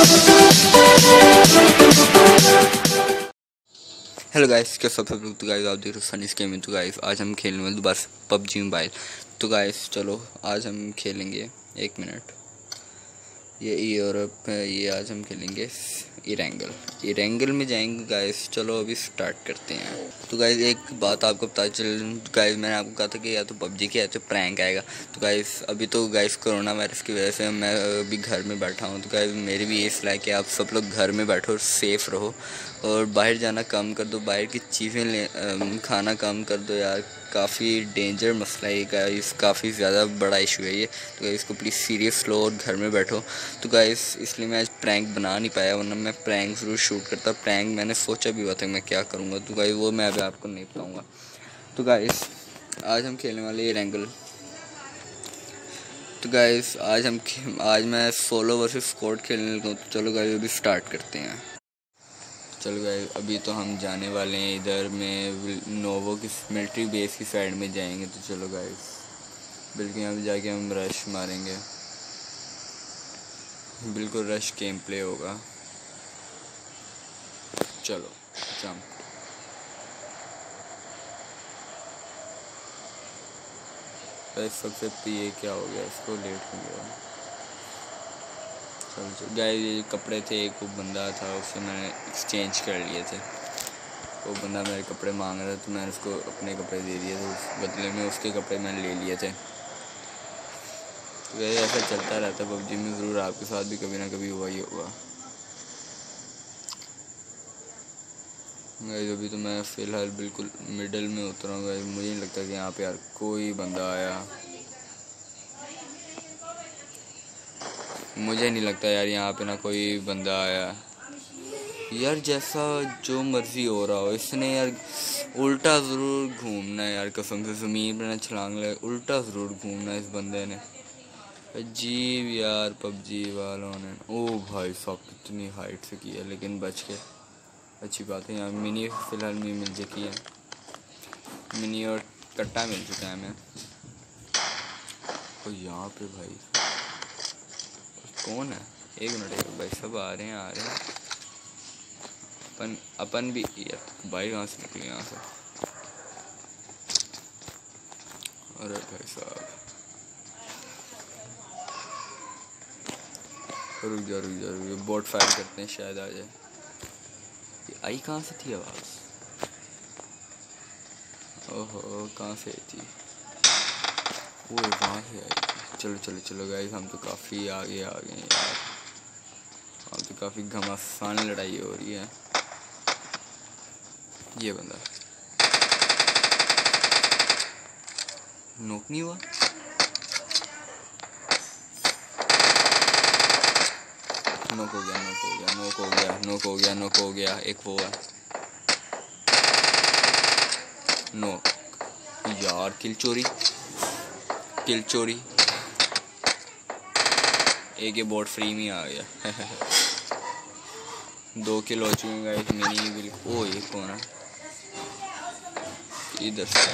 Hello guys, क्या सब लोग। तो गाइस आप देख रहे हो सनीस गेमिंग। तो गाइस आज हम खेलने वाले दोबारा पबजी मोबाइल। तो गाइस चलो आज हम खेलेंगे 1 मिनट। ये यूरोप है, ये आज हम खेलेंगे इरेंगल में जाएंगे गाइस। चलो अभी स्टार्ट करते हैं। तो गाइस एक बात आपको पता चल, गाइस मैंने आपको कहा था कि या तो पबजी की या तो प्रैंक आएगा। तो गाइस अभी तो गाइस कोरोना वायरस की वजह से मैं अभी घर में बैठा हूँ। तो गाइस मेरी भी ये सलाह है कि आप सब लोग घर में बैठो और सेफ़ रहो और बाहर जाना कम कर दो, बाहर की चीज़ें खाना कम कर दो यार। काफ़ी डेंजर मसला है गाइस, काफ़ी ज़्यादा बड़ा इशू है ये। तो गाइस इसको प्लीज़ सीरियस लो और घर में बैठो। तो गाइस इसलिए मैं आज प्रैंक बना नहीं पाया, वरना मैं प्रैंक ज़रूर शूट करता। प्रैंक मैंने सोचा भी हुआ था मैं क्या करूँगा। तो गाइस वो मैं अभी आपको नहीं बताऊँगा। तो गाइस आज हम खेलने वाले ये रैंगल। तो गाइस आज मैं सोलो वर्सेस स्क्वाड खेलने लगा हूँ। तो चलो गाइस अभी स्टार्ट करते हैं। चलो गाइस अभी तो हम जाने वाले हैं इधर में नोवो की मिलिट्री बेस की साइड में जाएंगे। तो चलो गाइस बिल्कुल यहाँ पे जाके हम रश मारेंगे। बिल्कुल रश गेम प्ले होगा। चलो जंप। गाइस सबसे ये क्या हो गया, इसको लेट हो गया। चलो गाइस ये कपड़े थे, एक वो बंदा था उससे मैंने एक्सचेंज कर लिए थे। वो बंदा मेरे कपड़े मांग रहा था तो मैंने उसको अपने कपड़े दे दिए थे, उस बदले में उसके कपड़े मैंने ले लिए थे। तो गाइस ऐसा चलता रहता है पबजी में, ज़रूर आपके साथ भी कभी ना कभी हुआ ही होगा। गाइस अभी तो मैं फ़िलहाल बिल्कुल मिडल में उतरा हूँ गाइस। मुझे नहीं लगता कि यहाँ पे यार कोई बंदा आया। मुझे नहीं लगता यार यहाँ पे ना कोई बंदा आया यार। जैसा जो मर्ज़ी हो रहा हो, इसने यार उल्टा ज़रूर घूमना है यार। कसम से ज़मीन पर ना छलांग लगे, उल्टा ज़रूर घूमना है इस बंदे ने। अजीब यार पबजी वालों ने। ओ भाई साहब कितनी हाइट से किया, लेकिन बच के अच्छी बात है। यहाँ मिनी फ़िलहाल में मिल चुकी है, मिनी और कट्टा मिल चुका है हमें। और यहाँ पे भाई कौन है? एक मिनट भाई, सब आ रहे हैं। अपन भी यार भाई कहाँ से निकले यहाँ से। अरे भाई साहब रुक जा, बोट फायर करते हैं, शायद आ जाए। ये आई कहाँ से थी आवाज़? ओहो कहाँ से आई थी? वो वहाँ से आई थी। चलो गाइस हम तो काफ़ी आगे आ गए यार। हम तो काफ़ी घमासान लड़ाई हो रही है। ये बंदा नोक नहीं हुआ। नोक हो गया। एक वो है नोक यार। किल चोरी। एक ये बोट फ्री में आ गया। 2 किल हो चुके हैं गाइस। मिनी बिल्कुल। ओ ये कौन है इधर से?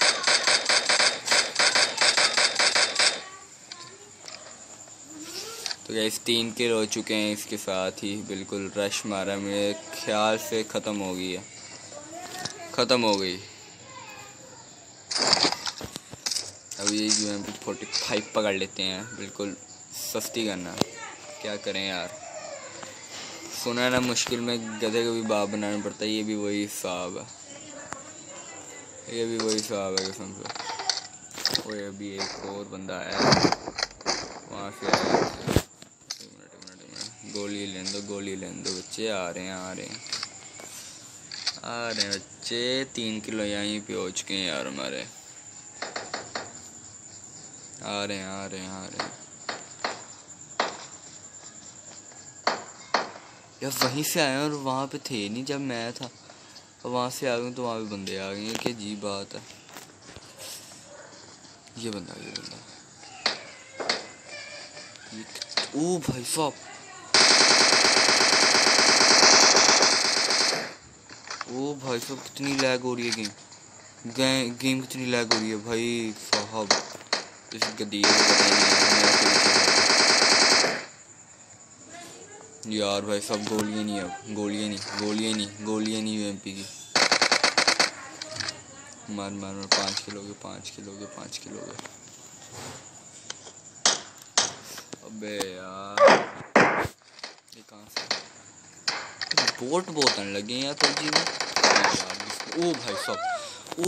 तो गाइस 3 किल हो चुके हैं इसके साथ ही। बिल्कुल रश मारा, मेरे ख्याल से ख़त्म हो गई। अभी ये जो है 45 पकड़ लेते हैं। बिल्कुल सस्ती करना, क्या करें यार। सुना ना मुश्किल में गधे को भी बाप बनाना पड़ता है। ये भी वही हिसाब है कसम से। ओए अभी एक और बंदा आया वहाँ से आया। एक मिनट गोली लेने दो बच्चे। आ रहे हैं बच्चे। 3 किलो यहीं पे हो चुके हैं यार हमारे। आ रहे हैं यार। वहीं से आए और वहाँ पे थे नहीं जब मैं था, और वहाँ से आ गए तो वहाँ पे बंदे आ गए। क्या अजीब बात है। ये बंदा ओ भाई साहब, कितनी लैग हो रही है गेम कितनी लैग हो रही है भाई साहब। इस गद्दी यार भाई सब गोलियाँ नहीं, अब गोलियाँ नहीं यूएमपी की। मार मार मार, 5 किलो के 5 किलो के 5 किलो के। अबे यार ये कहाँ से बोट बहुत आने लगे यार पबजी में यार। ओ भाई साहब,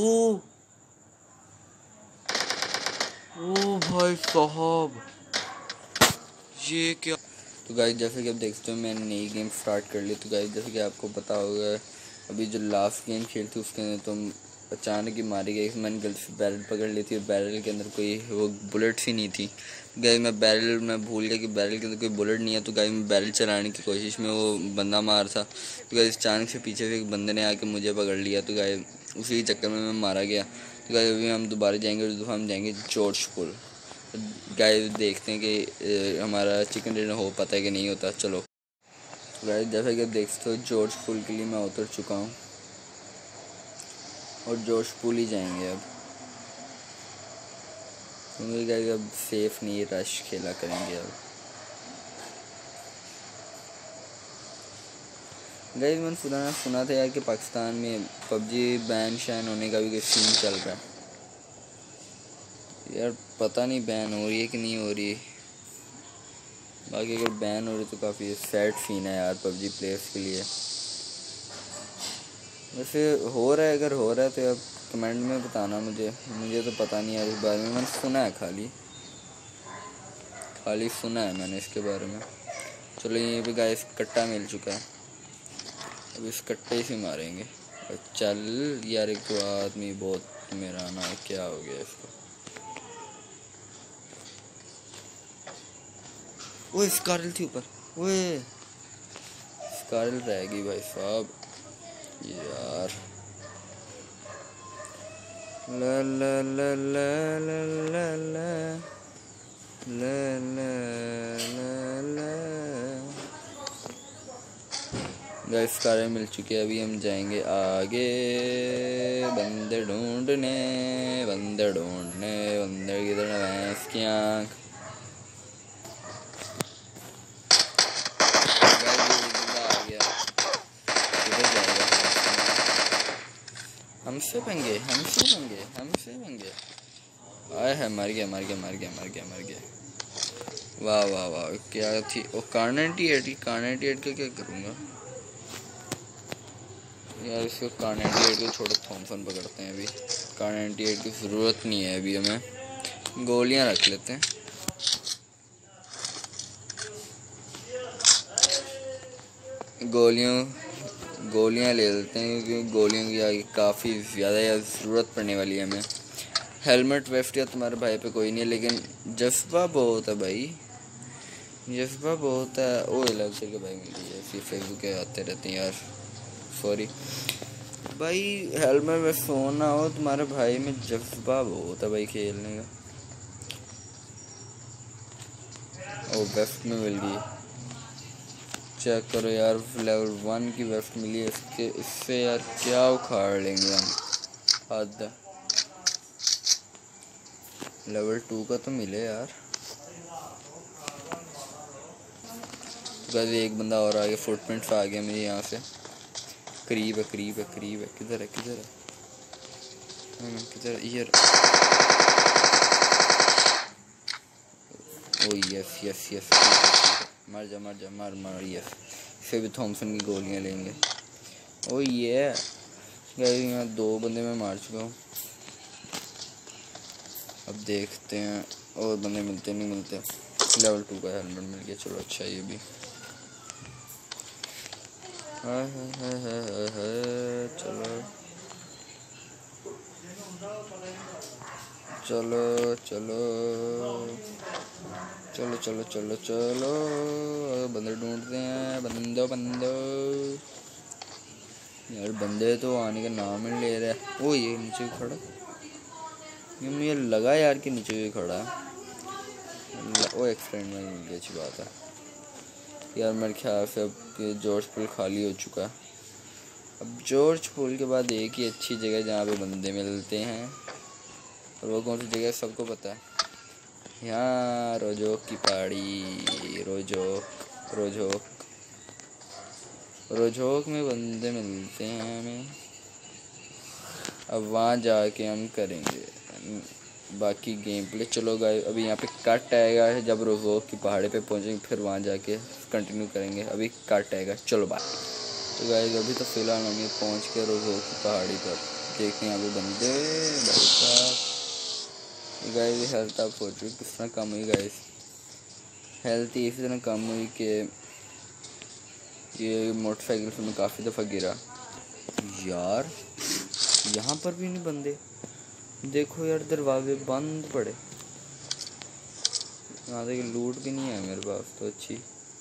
ओ भाई साहब ये क्या। तो गाइस जैसे कि आप देख सकते हो मैंने नई गेम स्टार्ट कर ली। तो गाइस जैसे कि आपको पता होगा अभी जो लास्ट गेम खेली थी उसके अंदर तुम अचानक ही मारी गई। मैंने गलती से बैरल पकड़ ली थी और बैरल के अंदर कोई वो बुलेट्स ही नहीं थी। गाइस मैं भूल गया कि बैरल के अंदर कोई बुलेट नहीं है। तो गाइस मैं बैरल चलाने की कोशिश में वो बंदा मार था। तो गाइस अचानक से पीछे से एक बंदे ने आके मुझे पकड़ लिया। तो गाइस उसी चक्कर में मैं मारा गया। तो गाइस अभी हम दोबारा जाएंगे और दोबारा हम जाएंगे जॉर्ज पुल। गाइस देखते हैं कि हमारा चिकन डिनर हो पाता है कि नहीं होता। चलो गाइस जैसा कि आप देख सकते हो जॉर्ज पुल के लिए मैं उतर चुका हूँ और जॉर्ज पुल ही जाएंगे अब, क्योंकि गाइस अब सेफ नहीं रश खेला करेंगे अब। गाइस मैंने सुना था यार कि पाकिस्तान में पबजी बैन शैन होने का भी कोई सीन चल रहा है यार। पता नहीं बैन हो रही है कि नहीं हो रही। बाकी अगर बैन हो रही तो काफ़ी सैड सीन है यार पबजी प्लेयर्स के लिए। वैसे हो रहा है, अगर हो रहा है तो आप कमेंट में बताना मुझे तो पता नहीं है इस बारे में। मैंने सुना है, खाली सुना है मैंने इसके बारे में। चलो यहीं पे गाइस कट्टा मिल चुका है, अब इस कट्टे से मारेंगे। चल यार एक तो आदमी बहुत मेरा ना क्या हो गया इसको। वो स्कारल थी ऊपर, वो स्कारल रह गई भाई साहब यार। ला ला ला ला ला ला ला ला ला ला। गाइस कारें मिल चुकी है, अभी हम जाएंगे आगे बंदे ढूंढने बंदे किधर भैंस की आँख। हमसे पंगे आए है। मर गया। वाह वाह वाह क्या थी वो कार98 का क्या करूँगा यार। इसको कार98 को छोड़ो, थॉमसन पकड़ते हैं। अभी कार98 की ज़रूरत नहीं है, अभी हमें गोलियां रख लेते हैं। गोलियां ले लेते हैं क्योंकि गोलियों की आगे काफ़ी ज़्यादा या ज़रूरत पड़ने वाली है हमें। हेलमेट वेस्ट या तुम्हारे भाई पे कोई नहीं है, लेकिन जज्बा बहुत है भाई, जज्बा बहुत है। ओ एलएलसी के भाई मिली ऐसी फेसबुक के आते रहते हैं यार। सॉरी भाई, हेलमेट में सोना हो तुम्हारे भाई में जज्बा बहुत है भाई खेलने का। ओ वेस्ट में मिल गई, चेक करो यार। लेवल 1 की वेस्ट मिली है, इससे यार क्या उखाड़ लेंगे हम। हद, लेवल 2 का तो मिले यार। गाइस एक बंदा और आ गया, फुटप्रिंट्स आ गया मेरे यहाँ से। करीब है। किधर है यार। ओ यस मर जा यस। इसे भी थॉमसन की गोलियां लेंगे। ओ ये गाइस यहाँ 2 बंदे मैं मार चुका हूँ। अब देखते हैं और बंदे मिलते नहीं मिलते। लेवल 2 का हेलमेट मिल गया, चलो अच्छा ये भी। चलो बंदे ढूंढते हैं। बंदो यार, बंदे तो आने का नाम ही ले रहा है। वो ये नीचे खड़ा, ये मुझे लगा यार कि नीचे भी खड़ा है। वो एक्सीडेंट में मिल गया, अच्छी बात है यार। मेरे ख्याल से अब जॉर्ज पुल खाली हो चुका है। अब जॉर्ज पुल के बाद एक ही अच्छी जगह जहाँ पे बंदे मिलते हैं, और वो कौन सी जगह है सबको पता है। यहाँ रोजोक की पहाड़ी, रोजोक रोजोक में बंदे मिलते हैं हमें, अब वहाँ जाके हम करेंगे बाकी गेम प्ले। चलो गाइस अभी यहाँ पे कट आएगा है, जब रोजोक की पहाड़ी पे पहुँचेंगे फिर वहाँ जाके कंटिन्यू करेंगे। अभी कट आएगा, चलो बाय। तो गाइस अभी तो फिलहाल हम ये पहुँच के रोजोक की पहाड़ी पर देखते हैं यहाँ पे बंदे। भाई साहब गाइस हेल्थ अप हो चुकी, किस तरह कम हुई गाइस, हेल्थ ही इसी तरह कम हुई कि ये मोटरसाइकिल से मैं काफ़ी दफ़ा गिरा। यार यहाँ पर भी नहीं बंदे, देखो यार दरवाजे बंद पड़े, यहाँ तक लूट भी नहीं है मेरे पास तो अच्छी।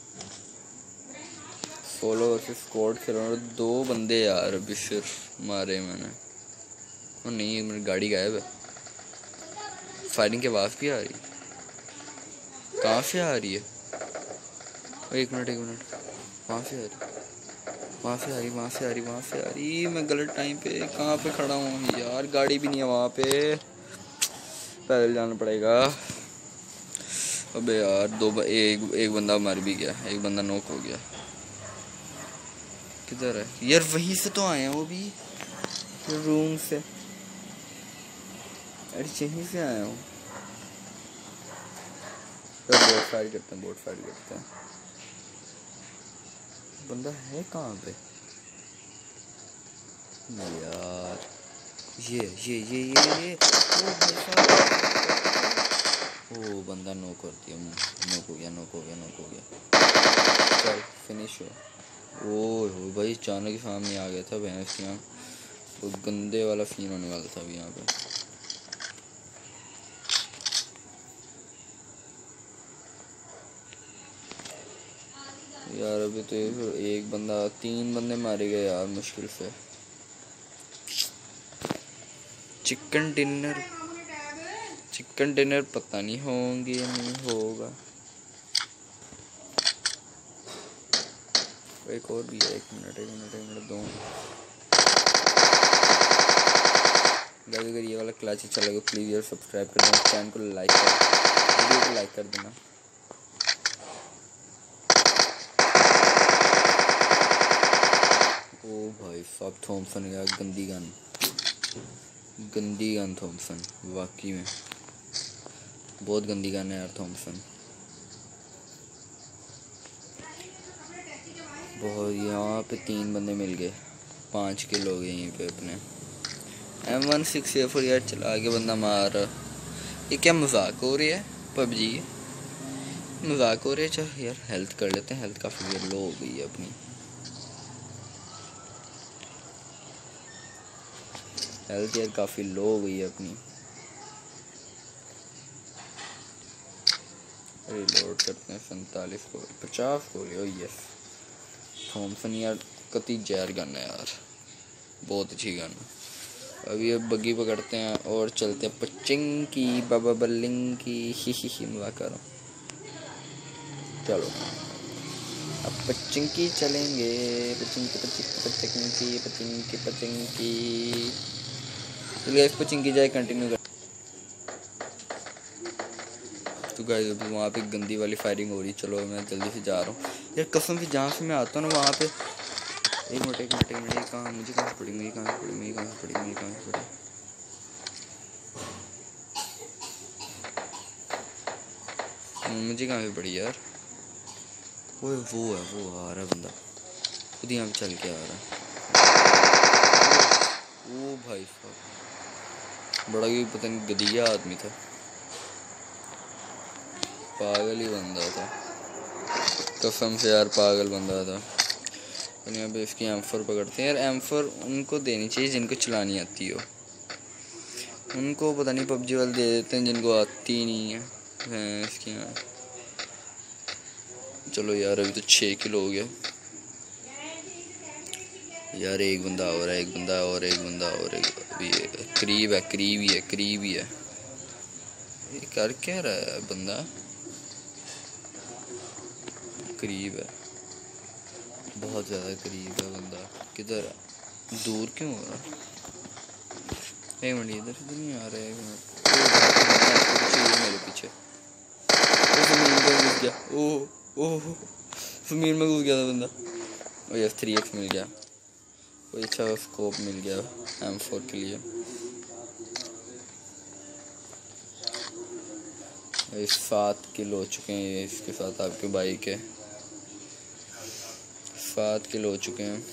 सोलो वर्सेस स्क्वाड खेल रहा हूँ, 2 बंदे यार अभी सिर्फ मारे मैंने। और नहीं मेरी गाड़ी गायब है, फायरिंग की आवाज़ भी आ रही, कहाँ से आ रही है? एक मिनट, वहाँ से आ रही, वहाँ से आ रही, वहाँ से आ रही, वहाँ से आ रही। मैं गलत टाइम पे कहाँ पे खड़ा हूँ यार, गाड़ी भी नहीं है वहाँ पे, पैदल जाना पड़ेगा। अबे यार एक बंदा मर भी गया, एक बंदा नॉक हो गया। किधर है यार? वहीं से तो आया हूँ अभी, रूम से, अरे यहीं से आया हूँ। तो बोट फायर करते हैं, बंदा है कहाँ पे यार? ये ओ बंदा नॉक कर दिया, नॉक हो गया। चल फिनिश हो। ओ भाई अचानक के सामने आ गया था भैंस यहाँ, तो गंदे वाला सीन होने वाला था अभी यहाँ पे। यार अभी तो एक बंदा, 3 बंदे मारे गए यार मुश्किल से। चिकन डिनर पता नहीं होंगे या नहीं होगा। एक और भी है, एक मिनट 2 गाइस। अगर ये वाला क्लच अच्छा लगे प्लीज़ यार सब्सक्राइब कर देना, चैनल को लाइक कर, वीडियो को लाइक कर देना। ओ भाई साहब थॉमसन का गंदी गन थॉमसन, वाकई में बहुत गंदी गन है यार थॉमसन। बहुत, यहाँ पे 3 बंदे मिल गए, 5 किल हो गए यहीं पे अपने। M16A4 यार चला के बंदा मार, ये क्या मजाक हो रही है? पबजी मजाक हो रही है। चल यार हेल्थ कर लेते हैं, हेल्थ काफ़ी लो हो गई है अपनी, हेल्थ यार काफ़ी लो हो गई है अपनी। रिलोड करते हैं, 47 को 50 को ले। यस थॉमसन यार कति जहर गन है यार, बहुत अच्छी गन है। अभी अब बग्गी पकड़ते हैं और चलते हैं पचिंकी बाबा बल्लिंग की। ही मजाक कर रहा हूँ। चलो अब पचिंकी चलेंगे, पचिंकी जाए कंटिन्यू कर। तो गाइस अभी वहाँ पे गंदी वाली फायरिंग हो रही, चलो मैं जल्दी से जा रहा हूँ यार, कसम से जहाँ से मैं आता हूँ ना वहाँ पे। एक मिनट कहाँ, मुझे कहाँ से पड़ी, मुझे कहाँ से पड़ी। मुझे कहाँ पे पड़ी यार? वो आ रहा है बंदा, खुद यहाँ पे चल के आ रहा है। ओ भाई साहब बड़ा ही पता नहीं गधिया आदमी था, पागल ही बंदा था, कसम से यार पागल बंदा था। और यहाँ पे इसकी M4 पकड़ते हैं यार, M4 उनको देनी चाहिए जिनको चलानी आती हो, उनको पता नहीं पबजी वाले दे देते हैं जिनको आती ही नहीं है इसकी। यहाँ चलो यार अभी तो 6 किलो हो गया यार, एक बंदा और है, एक बंदा और अभी करीब ही है। ये कर क्या रहा है बंदा? करीब है, बहुत ज़्यादा करीब है बंदा। किधर है? दूर क्यों हो रहा? एक मिनट, इधर से नहीं आ रहा है, एक मिनट। मेरे पीछे ज़मीन में घुस गया, ओह ज़मीन में घुस गया था बंदा। वो ये 3x मिल गया, कोई अच्छा स्कोप मिल गया M4 के लिए। 7 किल हो चुके हैं ये इसके साथ आपके बाइक के 7 किल हो चुके हैं।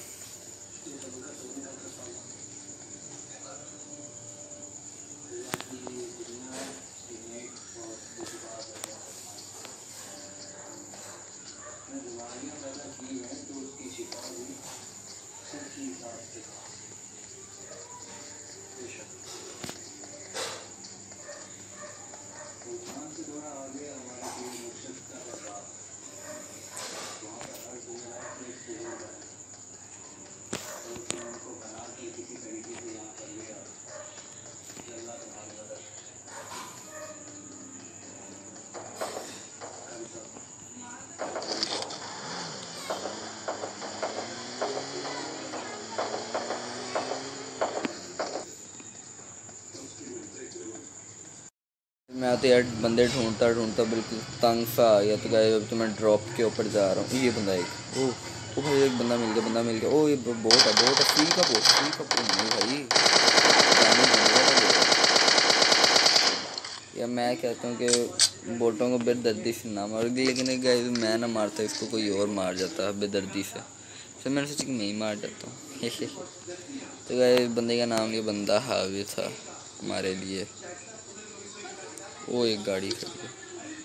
मैं तो यार बंदे ढूंढता ढूंढता बिल्कुल तंग सा आ गया। तो गाइस अब तो मैं ड्रॉप के ऊपर जा रहा हूँ। ये बंदा एक ओ भाई एक बंदा मिल गया। ओ ये बोट है फ्री का बोट नहीं भाई, या मैं कहता हूँ कि बोटों को बेदर्दी से ना मार, लेकिन गाइस मैं ना मारता इसको कोई और मार जाता है बेदर्दी से, तो मैंने सोचा कि मैं ही मार जाता हूँ। तो गाइस बंदे का नाम ये बंदा हावी था हमारे लिए। वो एक गाड़ी खड़ी है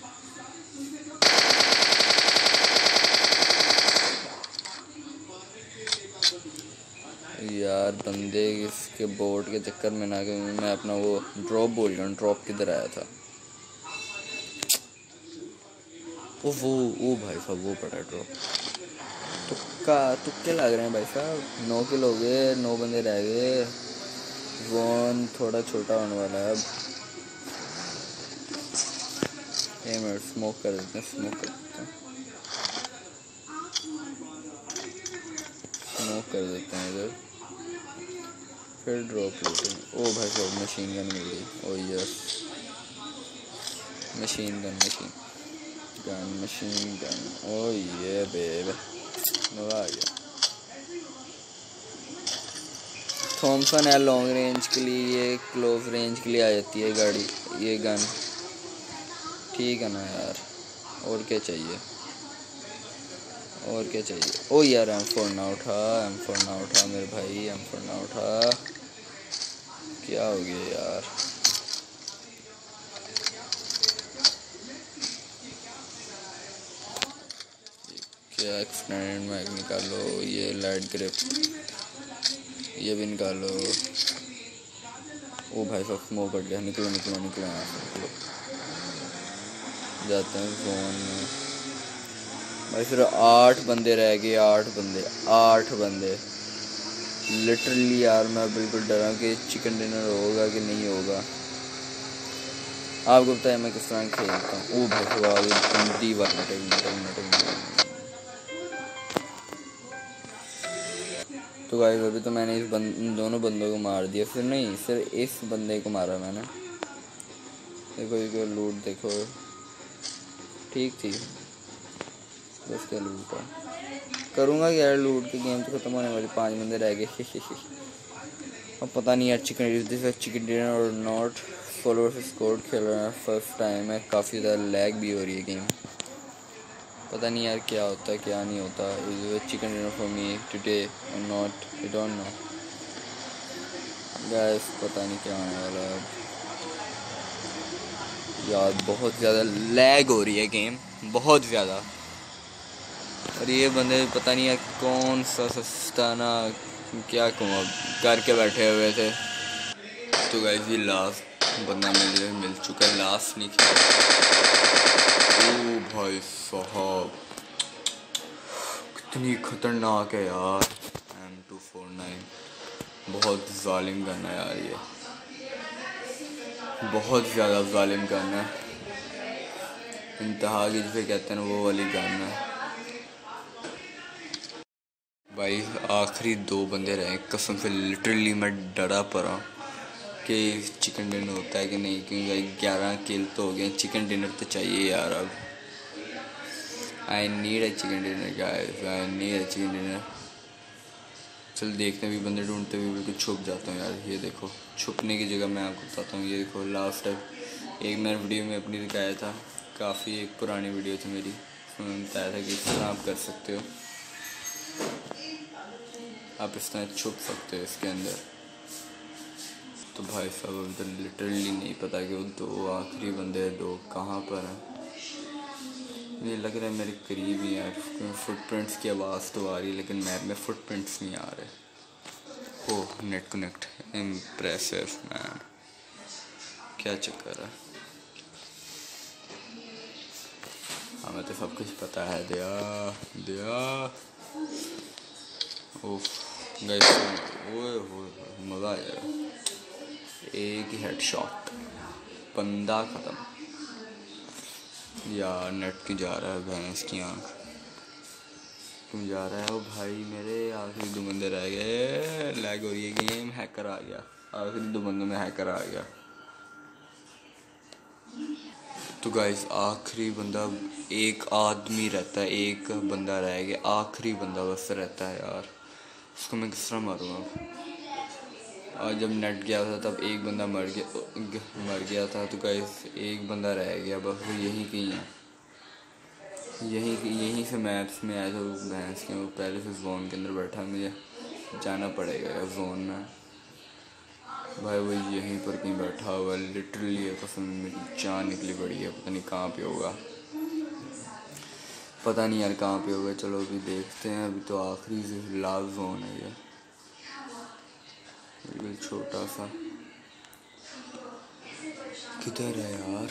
यार, बंदे इसके बोट के चक्कर में ना कि मैं अपना वो ड्रॉप बोल रहा हूँ, ड्रॉप किधर आया था। वो भाई साहब वो पड़ा ड्रॉप। तुक्के लग रहे हैं भाई साहब। 9 किल हो गए, 9 बंदे रह गए, जोन थोड़ा छोटा होने वाला है अब। स्मोक कर देते हैं इधर, फिर ड्रॉप लेते हैं। ओ भाई साहब मशीन गन मिल गई। Oh yes machine gun. Oh yeah baby मज़ा आ गया। थॉमसन है लॉन्ग रेंज के लिए, ये क्लोज रेंज के लिए आ जाती है गाड़ी ये गन। ठीक है ना यार, और क्या चाहिए। ओ यार M4 ना उठा मेरे भाई, M4 ना उठा। क्या हो गया यार। क्या एक्सटेंडेड मैग निकालो, ये लाइट ग्रिप ये भी निकालो। ओ भाई साहब स्मोक कट गया। निकलो जाते हैं जोन में। भाई फिर 8 बंदे रह गए, 8 बंदे लिटरली यार मैं बिल्कुल डरा कि चिकन डिनर होगा कि नहीं होगा। आपको बताया मैं किस तरह खेलता हूँ। ओ भाई तो गाइस अभी तो मैंने इन दोनों बंदों को मार दिया, फिर नहीं सिर्फ इस बंदे को मारा मैंने। देखो लूट देखो ठीक थी, बस क्या लूट है करूँगा यार। लूट के गेम तो ख़त्म होने वाली, 5 बंदे रह गए। अब पता नहीं यार चिकन डिनर और नॉट सोलो वर्सेस स्क्वाड खेल रहा है, फर्स्ट टाइम है, काफ़ी ज़्यादा लैग भी हो रही है गेम। पता नहीं यार क्या होता है क्या नहीं होता। Is chicken dinner for me today और not, I don't know guys, पता नहीं क्या होने वाला है यार। बहुत ज़्यादा लैग हो रही है गेम, बहुत ज़्यादा। और ये बंदे पता नहीं यार कौन सा सस्ताना क्या कहूँ करके बैठे हुए थे। तो गाइस ये लास्ट बंदा मिल चुका है, लास्ट नहीं किया। ओ भाई साहब कितनी खतरनाक है यार। M249 बहुत जालिम गन है यार, ये बहुत ज़्यादा जालिम गन है। इंतहा की जिसे कहते हैं वो वाली गन है भाई। आखिरी 2 बंदे रहे, कसम से लिटरली मैं डरा पड़ा कि चिकन डिनर होता है कि नहीं, क्योंकि 11 किल तो हो गए। चिकन डिनर तो चाहिए यार अब। I need a chicken dinner guys, I need a chicken dinner. चल देखते भी बंदे ढूंढते हुए बिल्कुल छुप जाता हूँ यार। ये देखो छुपने की जगह मैं आपको बताता हूँ। ये देखो लास्ट टाइम एक मैंने वीडियो में अपनी दिखाया था, काफ़ी एक पुरानी वीडियो थी मेरी, उसमें मैंने बताया था कि इस तरह आप कर सकते हो, आप इस तरह छुप सकते हो इसके अंदर। तो भाई साहब अभी तो लिटरली नहीं पता कि वो दो आखिरी बंदे दो कहाँ पर हैं। मुझे लग रहा है मेरे करीब ही यार, फुटप्रिंट्स की आवाज़ तो आ रही है लेकिन मैप में फुटप्रिंट्स नहीं आ रहे। Oh net connect, impressive man, क्या चक्कर है। हमें तो सब कुछ पता है दया दया। ओह गाइस, ओए मज़ा आ जाएगा। एक ही हेडशॉट, बंदा ख़त्म। यार नेट क्यों जा रहा है, भैंस की आँख क्यों जा रहा है। ओ भाई मेरे आखिरी 2 बंदे रह गए, लैग हो रही है गेम, हैकर आ गया, आखिरी 2 बंदों में हैकर आ गया। तो गाइस आखिरी बंदा, एक आदमी रहता है, एक बंदा रह गया, आखिरी बंदा बस रहता है यार, उसको मैं किस तरह मारूँगा। और जब नेट गया था तब एक बंदा मर गया था। तो गाइस एक बंदा रह गया बस, वो यहीं कहीं है, यहीं से मैप्स में आया था वो भैंस के, वो पहले से जोन के अंदर बैठा, मुझे जाना पड़ेगा यार जोन में। भाई वो यहीं पर कहीं बैठा हुआ है, लिटरली कसम मेरी जान निकली पड़ी है, पता नहीं कहाँ पे होगा, पता नहीं यार कहाँ पे होगा। चलो अभी देखते हैं, अभी तो आखिरी लास्ट जोन है ये, बिल्कुल छोटा सा। किधर है यार,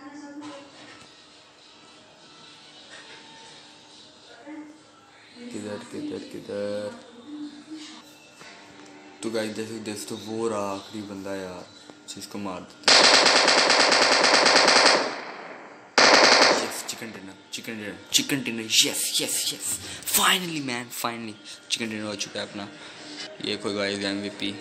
किधर किधर किधर। तो गाइस जैसे तो वो रहा आखिरी बंदा यार, जिसको मार देते। Yes chicken dinner, chicken dinner, chicken dinner, yes yes yes, finally man, finally chicken dinner हो चुका है अपना। ये कोई गाइस MVP।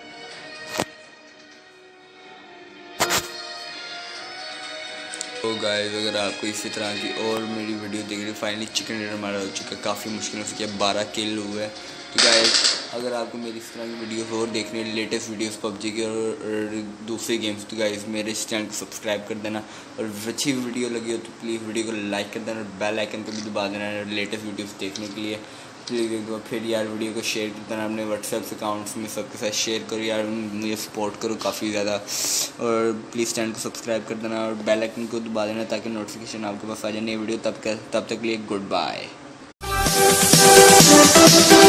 तो गाइस अगर आपको इसी तरह की और मेरी वीडियो देख रही, फाइनली चिकन डिनर हमारा हो चुका है, काफ़ी मुश्किलों से किया, 12 किल हुए। तो गाइस अगर आपको मेरी इस तरह की वीडियोस और देखने, लेटेस्ट वीडियोस PUBG की और दूसरे गेम्स, तो गाइस मेरे इस चैनल को सब्सक्राइब कर देना, और अच्छी वीडियो लगी हो तो प्लीज़ वीडियो को लाइक कर देना और बेल आइकन को भी दबा देना लेटेस्ट वीडियोस देखने के लिए। फिर यार वीडियो को शेयर कर देना अपने व्हाट्सएप अकाउंट्स में, सबके साथ शेयर करो यार, मुझे सपोर्ट करो काफ़ी ज़्यादा, और प्लीज़ चैनल को सब्सक्राइब कर देना और बेल आइकन को दबा देना ताकि नोटिफिकेशन आपके पास आ जाए नई वीडियो। तब तक के लिए गुड बाय।